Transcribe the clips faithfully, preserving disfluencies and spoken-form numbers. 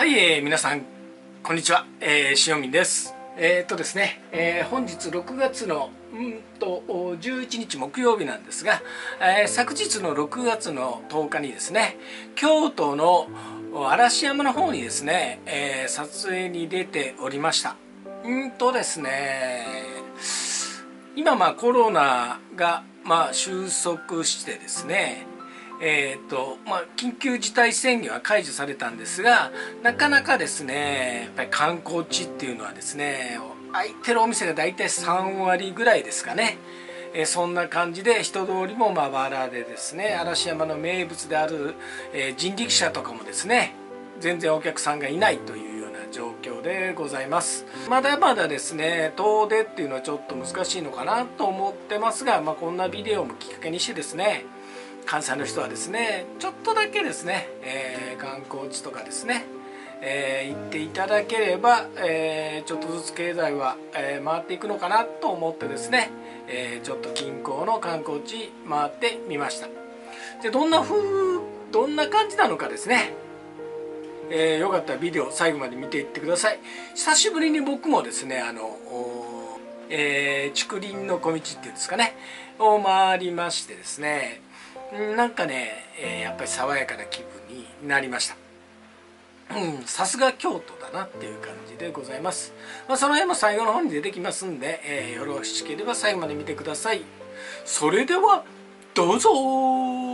い、えー、皆さんこんにちは、えー、塩見です。えー、っとですね、えー、本日ろくがつのうんとじゅういちにち木曜日なんですが、えー、昨日のろくがつのとおかにですね、京都の嵐山の方にですね、えー、撮影に出ておりました。うんとですね、今まあコロナがまあ収束してですね、えーとまあ、緊急事態宣言は解除されたんですが、なかなかですね、やっぱり観光地っていうのはですね、空いてるお店が大体さんわりぐらいですかね。えー、そんな感じで人通りもまばらでですね、嵐山の名物である、えー、人力車とかもですね、全然お客さんがいないというような状況でございます。まだまだですね、遠出っていうのはちょっと難しいのかなと思ってますが、まあ、こんなビデオもきっかけにしてですね、関西の人はですね、ちょっとだけですね、えー、観光地とかですね、えー、行っていただければ、えー、ちょっとずつ経済は、えー、回っていくのかなと思ってですね、えー、ちょっと近郊の観光地回ってみました。で、どんな風どんな感じなのかですね、えー、よかったらビデオ最後まで見ていってください。久しぶりに僕もですね、あの、えー、竹林の小道っていうんですかね、を回りましてですね、なんかね、えー、やっぱり爽やかな気分になりました。うん、さすが京都だなっていう感じでございます。まあ、その辺も最後の方に出てきますんで、えー、よろしければ最後まで見てください。それではどうぞー。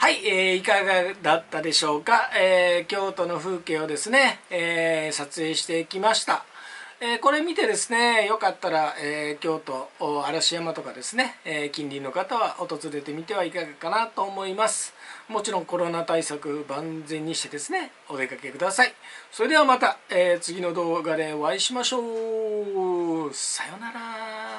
はい、えー、いかがだったでしょうか。えー、京都の風景をですね、えー、撮影してきました。えー、これ見てですね、よかったら、えー、京都嵐山とかですね、えー、近隣の方は訪れてみてはいかがかなと思います。もちろんコロナ対策万全にしてですね、お出かけください。それではまた、えー、次の動画でお会いしましょう。さようなら。